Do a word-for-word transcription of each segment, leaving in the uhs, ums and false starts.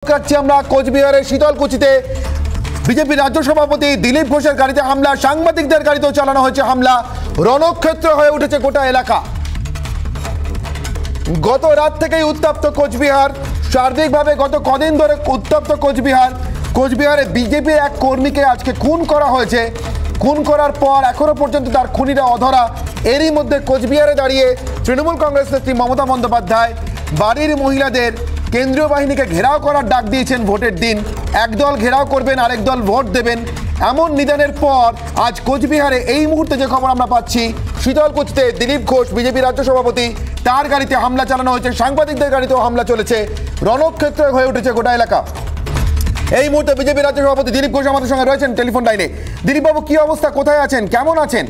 কাটছি আমরা কোচবিহারের শীতলকুচিতে বিজেপি রাজ্য সভাপতি দিলীপ ঘোষের গাড়িতে হামলা, সাংবাদিকদের গাড়িতেও চালানো হয়েছে হামলা। রণক্ষেত্র হয়ে উঠেছে গোটা এলাকা। গত রাত থেকেই উত্তপ্ত কোচবিহার, সার্বিকভাবে গত কদিন ধরে উত্তপ্ত কোচবিহার। কোচবিহারে বিজেপির এক কর্মীকে আজকে খুন করা হয়েছে। খুন করার পর এখনো পর্যন্ত তার খুনিরা অধরা। এরই মধ্যে কোচবিহারে দাঁড়িয়ে তৃণমূল কংগ্রেস নেত্রী মমতা বন্দ্যোপাধ্যায় বাড়ির মহিলাদের কেন্দ্রীয় বাহিনীকে ঘেরাও করার ডাক দিয়েছেন ভোটের দিন। একদল ঘেরাও করবেন, আরেক দল ভোট দেবেন, এমন নিদানের পর আজ কোচবিহারে এই মুহূর্তে যে খবর আমরা পাচ্ছি, শীতলকুচিতে দিলীপ ঘোষ বিজেপি রাজ্য সভাপতি, তার গাড়িতে হামলা চালানো হয়েছে, সাংবাদিকদের গাড়িতেও হামলা চলেছে। রণক্ষেত্র হয়ে উঠেছে গোটা এলাকা। এই মুহূর্তে বিজেপি রাজ্য সভাপতি দিলীপ ঘোষ আমাদের সঙ্গে রয়েছেন টেলিফোন লাইনে। দিলীপ বাবু, কি অবস্থা, কোথায় আছেন, কেমন আছেন?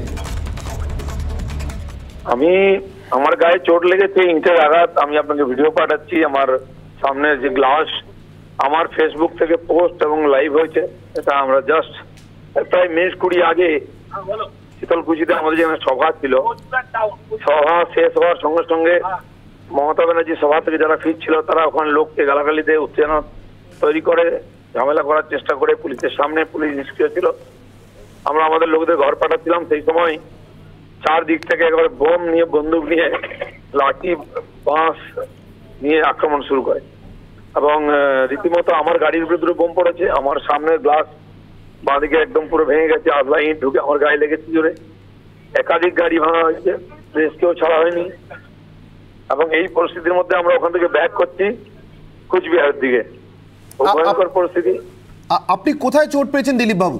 আমি আমার গায়ে চোট লেগেছে, ইঞ্চের আঘাত। আমি আপনাকে ভিডিও পাঠাচ্ছি। আমার সামনে যে গ্লাস, আমার ফেসবুক থেকে পোস্ট এবং লাইভ হয়েছে, এটা আমরা জাস্ট প্রায় মিনিট কুড়ি আগে শীতলকুচিতে আমাদের যেখানে সভা ছিল, সভা শেষ হওয়ার সঙ্গে সঙ্গে মমতা ব্যানার্জি সভা থেকে যারা ফিরছিল তারা ওখানে লোককে গালাগালি দিয়ে উত্তেজনা তৈরি করে ঝামেলা করার চেষ্টা করে। পুলিশের সামনে পুলিশ নিষ্ক্রিয় ছিল। আমরা আমাদের লোকদের ঘর পাঠাচ্ছিলাম। সেই সময় চারদিক থেকে একেবারে বোম নিয়ে, বন্দুক নিয়ে, লাঠি বাঁশ নিয়ে আক্রমণ শুরু করে এবং রীতিমতো আমার গাড়ির ভিতরে বোম পড়েছে। আমার সামনের গ্লাস বাঁদিকে একদম পুরো ভেঙে গেছে। আজলা ইট ঢুকে আমার গায়ে লেগেছে জোরে। একাধিক গাড়ি ভাঙা হয়েছে, রেস্কেও ছাড়া হয়নি। এবং এই পরিস্থিতির মধ্যে আমরা ওখান থেকে ব্যাক করছি কোচবিহারের দিকে। ভয়ঙ্কর পরিস্থিতি। আপনি কোথায় চোট পেয়েছেন দিলীপ বাবু?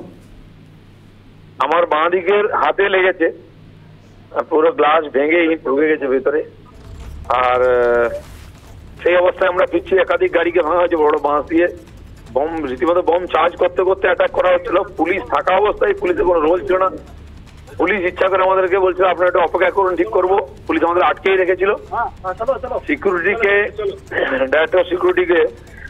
আমার বাঁ দিকের হাতে লেগেছে, পুরো গ্লাস ভেঙে ইট ঢুকে গেছে ভেতরে। আর সেই অবস্থায় আমরা ফিরছি, একাধিক গাড়িকে ভাঙা হয়েছে বড় বাঁশ দিয়ে। বোম, রীতিমতো বোম চার্জ করতে করতে অ্যাটাক করা হচ্ছিল। পুলিশ থাকা অবস্থায়, পুলিশের কোনো রোল ছিল না। পুলিশ ইচ্ছা করে আমাদেরকে বলছিল আপনারা একটু অপেক্ষা করুন, ঠিক করবো। পুলিশ আমাদের আটকেই রেখেছিল। সিকিউরিটিকে, ডাইরেক্টর সিকিউরিটিকে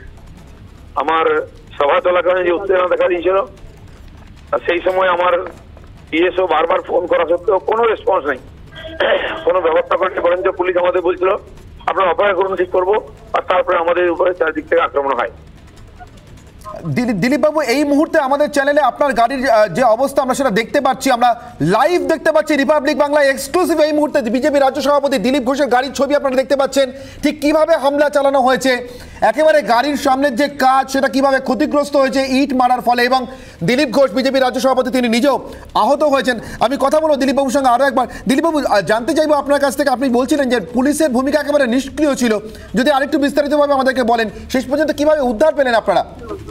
আমার সভা চলাকালীন যে উত্তেজনা দেখা দিয়েছিল, সেই সময় আমার পিএসও বারবার ফোন করা সত্ত্বেও কোনো রেসপন্স নেই, কোনো ব্যবস্থা করেনি। বরঞ্চ পুলিশ আমাদের বলছিল আপনারা অপেক্ষা করুন, ঠিক করবো। আর তারপরে আমাদের উপরে চারদিক থেকে আক্রমণ হয়। দিলীপ বাবু, এই মুহূর্তে আমাদের চ্যানেলে আপনার গাড়ির যে অবস্থা আমরা সেটা দেখতে পাচ্ছি, আমরা লাইভ দেখতে পাচ্ছি রিপাবলিক বাংলা এক্সক্লুসিভ। এই মুহূর্তে বিজেপি রাজ্য সভাপতি দিলীপ ঘোষের গাড়ির ছবি আপনারা দেখতে পাচ্ছেন, ঠিক কিভাবে হামলা চালানো হয়েছে। একেবারে গাড়ির সামনের যে কাজ সেটা কিভাবে ক্ষতিগ্রস্ত হয়েছে ইট মারার ফলে। এবং দিলীপ ঘোষ বিজেপি রাজ্য সভাপতি তিনি নিজেও আহত হয়েছেন। আমি কথা বলবো দিলীপ বাবুর সঙ্গে আরও একবার। দিলীপ বাবু, জানতে চাইবো আপনার কাছ থেকে, আপনি বলছিলেন যে পুলিশের ভূমিকা একেবারে নিষ্ক্রিয় ছিল, যদি আরেকটু বিস্তারিতভাবে আমাদেরকে বলেন শেষ পর্যন্ত কিভাবে উদ্ধার পেলেন আপনারা?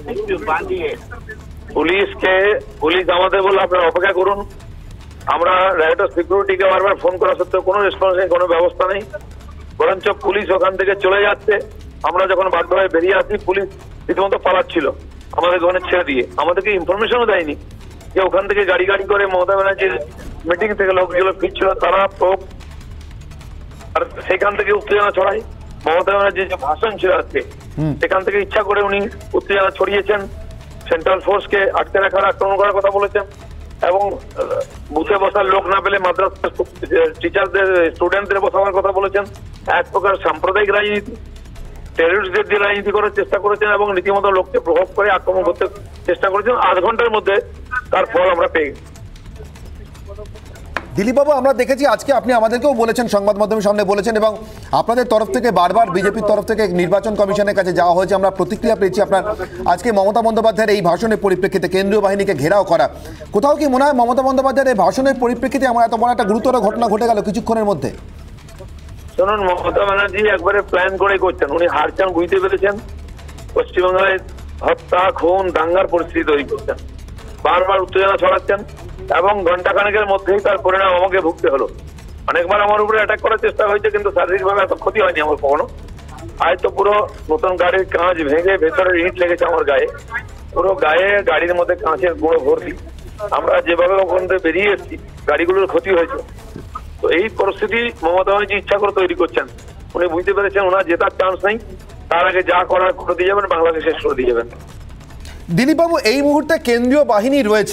পুলিশকে পুলিশ আমাদের বললো আপনারা অপেক্ষা করুন। আমরা ডাইরেক্টর সিকিউরিটিকে বারবার ফোন করা সত্ত্বেও কোনো রেসপন্স নেই, কোনো ব্যবস্থা নেই। বরঞ্চ পুলিশ ওখান থেকে চলে যাচ্ছে। আমরা যখন বাধ্য হয়ে বেরিয়ে আসি, পুলিশ রীতিমতো পালাচ্ছিল আমাদের ওখানে ছেড়ে দিয়ে। আমাদেরকে ইনফরমেশনও দেয়নি যে ওখান থেকে গাড়ি গাড়ি করে মমতা ব্যানার্জির মিটিং থেকে লোকগুলো ফিরছিল, তারা প্রোপ আর সেখান থেকে উত্তেজনা ছড়ায়। মমতা ব্যানার্জির যে ভাষণ ছিল আজকে, সেখান থেকে ইচ্ছা করে উনি উত্তেজনা ছড়িয়েছেন। সেন্ট্রাল ফোর্সকে আটকে রাখার, আক্রমণ করার কথা বলেছেন এবং বুথে বসার লোক না পেলে মাদ্রাসা টিচারদের, স্টুডেন্টদের বসানোর কথা বলেছেন। এক প্রকার সাম্প্রদায়িক রাজনীতি, টেররিস্টদের দিয়ে রাজনীতি করার চেষ্টা করেছেন এবং রীতিমতো লোককে প্রভাব করে আক্রমণ করতে চেষ্টা করেছেন। আধ ঘন্টার মধ্যে তার ফল আমরা পেয়ে গেছি। দিলীপ বাবু, আমরা দেখেছি আজকে আপনি আমাদেরকেও বলেছেন, সংবাদ মাধ্যমের সামনে বলেছেন, এবং আপনাদের তরফ থেকে বারবার বিজেপির তরফ থেকে নির্বাচন কমিশনের কাছে যাওয়া হয়েছে, আমরা প্রতিক্রিয়া পেয়েছি আপনার। আজকে মমতা বন্দ্যোপাধ্যায়ের এই ভাষণের পরিপ্রেক্ষিতে কেন্দ্রীয় বাহিনীকে ঘেরাও করা, কোথাও কি মনে হয় মমতা বন্দ্যোপাধ্যায়ের এই ভাষণের পরিপ্রেক্ষিতে আমার এত বড় একটা গুরুতর ঘটনা ঘটে গেল কিছুক্ষণের মধ্যে? শুনুন, মমতা ব্যানার্জি একবারে প্ল্যান করে করছেন। উনি হার চান বুঝতে পেরেছেন, পশ্চিমবাংলায় হত্যা, খুন, দাঙ্গার পরিস্থিতি তৈরি করছেন, বারবার উত্তেজনা ছড়াচ্ছেন এবং ঘন্টা খানেকের মধ্যেই তার পরিণাম আমাকে ভুগতে হলো। অনেকবার আমার উপরে অ্যাটাক করার চেষ্টা হয়েছে, কিন্তু শারীরিকভাবে এত ক্ষতি হয়নি আমার কখনো। হয়তো পুরো নতুন গাড়ির কাঁচ ভেঙে ভেতরে ইট লেগেছে আমার গায়ে, পুরো গায়ে গাড়ির মধ্যে কাঁচের গুঁড়ো ভর্তি। আমরা যেভাবে ওখান থেকে বেরিয়ে এসেছি, গাড়িগুলোর ক্ষতি হয়েছে। তো এই পরিস্থিতি মমতা ব্যানার্জি ইচ্ছা করে তৈরি করছেন। উনি বুঝতে পেরেছেন ওনার জেতার চান্স নেই, তার আগে যা করার করে দিয়ে যাবেন, বাংলাদেশ শেষ করে দিয়ে যাবেন। দিলীপ বাবু, এই মুহূর্তে কেন্দ্রীয় বাহিনী রয়েছে,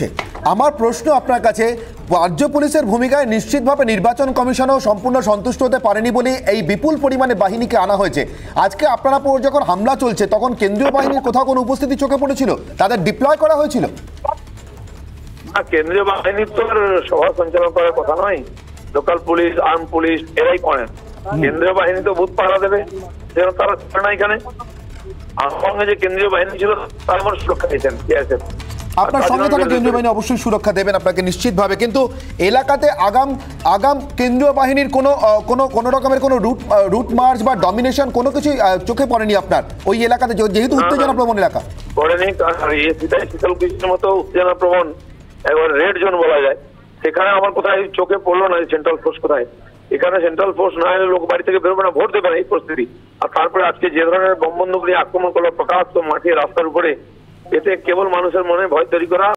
আমার প্রশ্ন আপনার কাছে, রাজ্য পুলিশের ভূমিকায় নিশ্চিতভাবে নির্বাচন কমিশনও সম্পূর্ণ সন্তুষ্ট হতে পারেনি বলে এই বিপুল পরিমাণে বাহিনীকে আনা হয়েছে। আজকে আপনারা পর যখন হামলা চলছে তখন কেন্দ্রীয় বাহিনীর কোথাও কোনো উপস্থিতি চোখে পড়েছিল? তাদের ডিপ্লয় করা হয়েছিল? না, কেন্দ্রীয় বাহিনীর তো আর সভা সঞ্চালন করার কথা নয়। লোকাল পুলিশ, আর্ম পুলিশ এরাই করেন। কেন্দ্রীয় বাহিনী তো বুথ পাহারা দেবে, যেন তারা ছিল না এখানে। আমার সঙ্গে যে কেন্দ্রীয় বাহিনী ছিল তারা আমার সুরক্ষা দিয়েছেন। আপনার সঙ্গে থাকা কেন্দ্রীয় বাহিনী অবশ্যই সুরক্ষা দেবেন আপনাকে নিশ্চিতভাবে, কিন্তু এলাকাতে আগাম আগাম কেন্দ্রীয় বাহিনীর কোনো কোনো কোনো রকমের কোনো রুট রুট মার্চ বা ডমিনেশন কোনো কিছুই চোখে পড়েনি আপনার ওই এলাকাতে, যেহেতু উত্তেজনা প্রবণ এলাকা? পড়েনি, কারণ এই শীতাই শীতল কৃষ্ণের মতো উত্তেজনা প্রবণ একবার রেড জোন বলা যায়, সেখানে আমার কোথায় চোখে পড়লো না সেন্ট্রাল ফোর্স কোথায়। এখানে সেন্ট্রাল ফোর্স না হলে লোক বাড়ি থেকে বেরোবে না, ভোট দেবে না, এই পরিস্থিতি। আর তারপরে আজকে যে ধরনের বোম বন্দুক নিয়ে আক্রমণ করলো প্রকাশ মাঠে রাস্তার উপরে, এতে কেবল মানুষের মনে ভয় তৈরি করা।